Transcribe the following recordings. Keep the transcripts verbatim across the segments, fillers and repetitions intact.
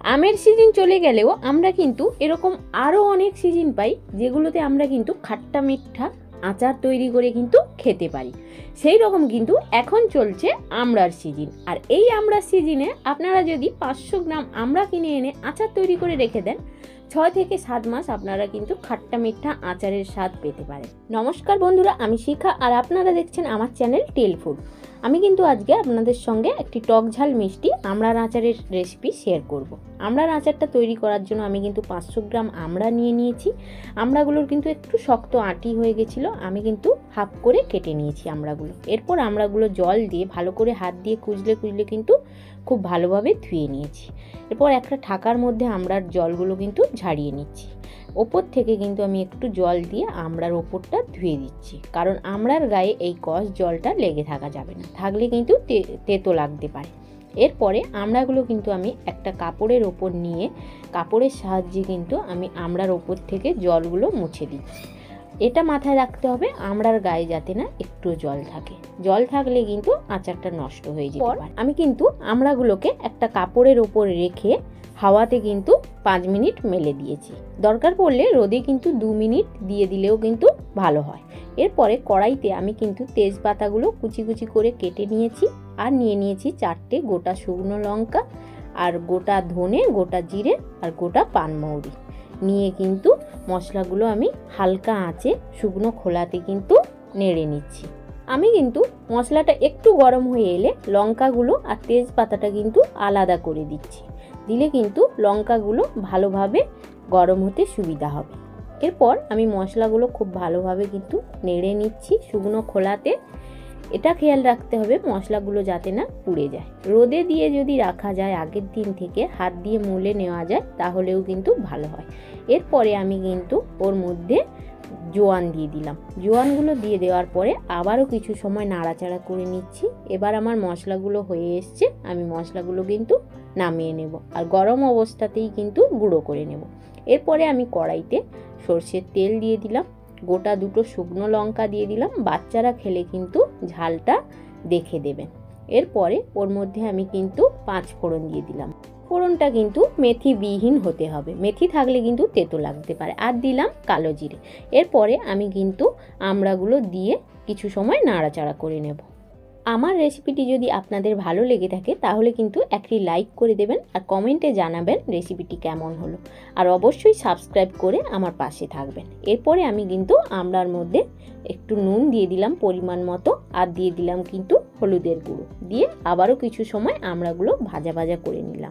আমের সিজন চলে গেলেও আমরা কিন্তু এরকম আরও অনেক সিজন পাই যেগুলোতে আমরা কিন্তু খাট্টা মিঠা আচার তৈরি করে কিন্তু খেতে পারি। সেই রকম কিন্তু এখন চলছে আমড়ার সিজন। আর এই আমড়ার সিজনে আপনারা যদি পাঁচশো গ্রাম আমড়া কিনে এনে আচার তৈরি করে রেখে দেন, ছয় থেকে সাত মাস আপনারা কিন্তু খাট্টা মিঠা আচারের স্বাদ পেতে পারেন। নমস্কার বন্ধুরা, আমি শিখা আর আপনারা দেখছেন আমার চ্যানেল টিলফুড। আমি কিন্তু আজকে আপনাদের সঙ্গে একটি টক ঝাল মিষ্টি আমড়ার আচারের রেসিপি শেয়ার করব। আমড়ার আচারটা তৈরি করার জন্য আমি কিন্তু পাঁচশো গ্রাম আমড়া নিয়ে নিয়েছি। আমড়াগুলোর কিন্তু একটু শক্ত আঁটি হয়ে গেছিলো, আমি কিন্তু হাফ করে কেটে নিয়েছি আমড়াগুলো। এরপর আমড়াগুলো জল দিয়ে ভালো করে হাত দিয়ে কুচলে কুচলে কিন্তু খুব ভালোভাবে ধুয়ে নিয়েছি। এরপর একটা ঢাকার মধ্যে আমড়ার জলগুলো কিন্তু ঝাড়িয়ে নিচ্ছি। ওপর থেকে কিন্তু আমি একটু জল দিয়ে আমড়ার ওপরটা ধুয়ে দিচ্ছি, কারণ আমড়ার গায়ে এই কষ জলটা লেগে থাকা যাবে না, থাকলে কিন্তু তেতো লাগতে পারে। এরপরে আমড়াগুলো কিন্তু আমি একটা কাপড়ের ওপর নিয়ে কাপড়ের সাহায্যে কিন্তু আমি আমড়ার ওপর থেকে জলগুলো মুছে দিচ্ছি। এটা মাথায় রাখতে হবে আমড়ার গায়ে যাতে না একটু জল থাকে, জল থাকলে কিন্তু আচারটা নষ্ট হয়ে যেতে পারে। আমি কিন্তু আমড়াগুলোকে একটা কাপড়ের ওপর রেখে হাওয়াতে কিন্তু পাঁচ মিনিট মেলে দিয়েছি। দরকার পড়লে রোদে কিন্তু দু মিনিট দিয়ে দিলেও কিন্তু ভালো হয়। এরপরে কড়াইতে আমি কিন্তু তেজপাতাগুলো কুচি কুচি করে কেটে নিয়েছি, আর নিয়ে নিয়েছি চারটে গোটা শুকনো লঙ্কা, আর গোটা ধনে, গোটা জিরে, আর গোটা পানমৌরি নিয়ে কিন্তু মশলাগুলো আমি হালকা আঁচে শুকনো খোলাতে কিন্তু নেড়ে নিচ্ছি। আমি কিন্তু মশলাটা একটু গরম হয়ে এলে লঙ্কাগুলো আর তেজপাতাটা কিন্তু আলাদা করে দিচ্ছি, দিলে কিন্তু লঙ্কাগুলো ভালোভাবে গরম হতে সুবিধা হবে। এরপর আমি মশলাগুলো খুব ভালোভাবে কিন্তু নেড়ে নিচ্ছি শুকনো খোলাতে। এটা খেয়াল রাখতে হবে মশলাগুলো যাতে না পুড়ে যায়। রোদে দিয়ে যদি রাখা যায় আগের দিন থেকে, হাত দিয়ে মুলে নেওয়া যায়, তাহলেও কিন্তু ভালো হয়। এরপরে আমি কিন্তু ওর মধ্যে জোয়ান দিয়ে দিলাম। জোয়ানগুলো দিয়ে দেওয়ার পরে আবারও কিছু সময় নাড়াচাড়া করে নিচ্ছি। এবার আমার মশলাগুলো হয়ে এসছে, আমি মশলাগুলো কিন্তু নামিয়ে নেব, আর গরম অবস্থাতেই কিন্তু গুঁড়ো করে নেব। এরপরে আমি কড়াইতে সর্ষের তেল দিয়ে দিলাম, গোটা দুটো শুকনো লঙ্কা দিয়ে দিলাম। বাচ্চারা খেলে কিন্তু ঝালটা দেখে দেবেন। এরপরে ওর মধ্যে আমি কিন্তু পাঁচ ফোড়ন দিয়ে দিলাম। ফোড়নটা কিন্তু মেথি বিহীন হতে হবে, মেথি থাকলে কিন্তু তেতো লাগতে পারে। আর দিলাম কালো জিরে। এরপরে আমি কিন্তু আমড়াগুলো দিয়ে কিছু সময় নাড়াচাড়া করে নেব। আমার রেসিপিটি যদি আপনাদের ভালো লেগে থাকে তাহলে কিন্তু একটি লাইক করে দেবেন, আর কমেন্টে জানাবেন রেসিপিটি কেমন হলো, আর অবশ্যই সাবস্ক্রাইব করে আমার পাশে থাকবেন। এরপরে আমি কিন্তু আমড়ার মধ্যে একটু নুন দিয়ে দিলাম পরিমাণ মতো, আর দিয়ে দিলাম কিন্তু হলুদের গুঁড়ো, দিয়ে আবারও কিছু সময় আমড়াগুলো ভাজা ভাজা করে নিলাম।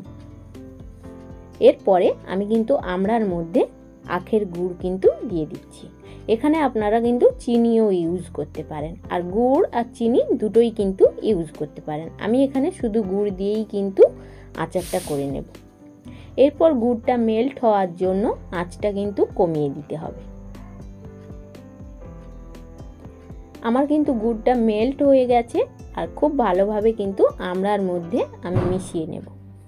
এরপরে আমি কিন্তু আমড়ার মধ্যে আখের গুড় কিন্তু দিয়ে দিচ্ছি। এখানে আপনারা কিন্তু চিনিও ইউজ করতে পারেন, আর গুড় আর চিনি দুটোই কিন্তু ইউজ করতে পারেন। আমি এখানে শুধু গুড় দিয়েই কিন্তু আচারটা করে নেব। এরপর গুড়টা মেল্ট হওয়ার জন্য আঁচটা কিন্তু কমিয়ে দিতে হবে। আমার কিন্তু গুড়টা মেল্ট হয়ে গেছে, আর খুব ভালোভাবে কিন্তু আমড়ার মধ্যে আমি মিশিয়ে নেব।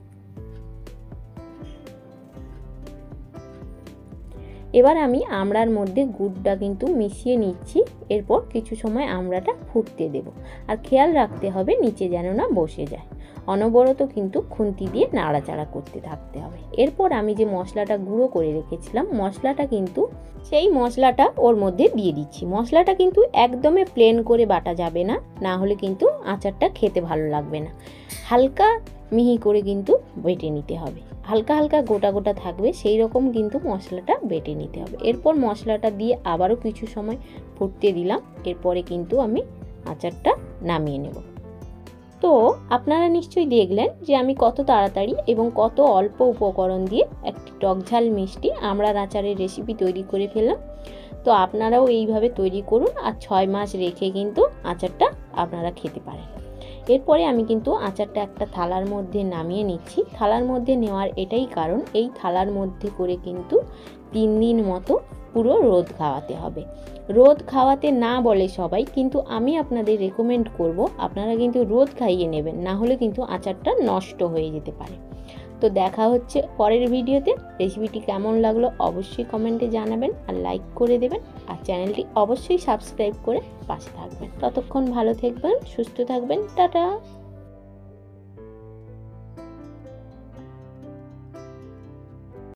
এবার আমি আমড়ার মধ্যে গুড়টা কিন্তু মিশিয়ে নিচ্ছি। এরপর কিছু সময় আমড়াটা ফুটতে দেব, আর খেয়াল রাখতে হবে নিচে যেন না বসে যায়। অনবরত কিন্তু খুন্তি দিয়ে নাড়াচাড়া করতে থাকতে হবে। এরপর আমি যে মশলাটা গুঁড়ো করে রেখেছিলাম, মশলাটা কিন্তু সেই মশলাটা ওর মধ্যে দিয়ে দিচ্ছি। মশলাটা কিন্তু একদমই প্লেন করে বাটা যাবে না, না হলে কিন্তু আচারটা খেতে ভালো লাগবে না। হালকা মিহি করে কিন্তু বেটে নিতে হবে, হালকা হালকা গোটা গোটা থাকবে সেই রকম কিন্তু মশলাটা বেটে নিতে হবে। এরপর মশলাটা দিয়ে আবারও কিছু সময় ফুটতে দিলাম। এরপরে কিন্তু আমি আচারটা নামিয়ে নেব। তো আপনারা নিশ্চয়ই দেখলেন যে আমি কত তাড়াতাড়ি এবং কত অল্প উপকরণ দিয়ে একটি টক ঝাল মিষ্টি আমড়ার আচারের রেসিপি তৈরি করে ফেললাম। তো আপনারাও এইভাবে তৈরি করুন, আর ছয় মাস রেখে কিন্তু আচারটা আপনারা খেতে পারেন। এরপরে আমি কিন্তু আচারটা একটা থালার মধ্যে নামিয়ে নিচ্ছি। থালার মধ্যে নেওয়ার এটাই কারণ, এই থালার মধ্যে করে কিন্তু তিন দিন মতো পুরো রোদ খাওয়াতে হবে। রোদ খাওয়াতে না বলে সবাই, কিন্তু আমি আপনাদের রেকমেন্ড করব আপনারা কিন্তু রোদ খাইয়ে নেবেন, না হলে কিন্তু আচারটা নষ্ট হয়ে যেতে পারে। তো দেখা হচ্ছে পরের ভিডিওতে। রেসিপিটি কেমন লাগলো অবশ্যই কমেন্টে জানাবেন, আর লাইক করে দেবেন, আর চ্যানেলটি অবশ্যই সাবস্ক্রাইব করে পাশে থাকবেন। ততক্ষণ ভালো থাকবেন, সুস্থ থাকবেন, টাটা।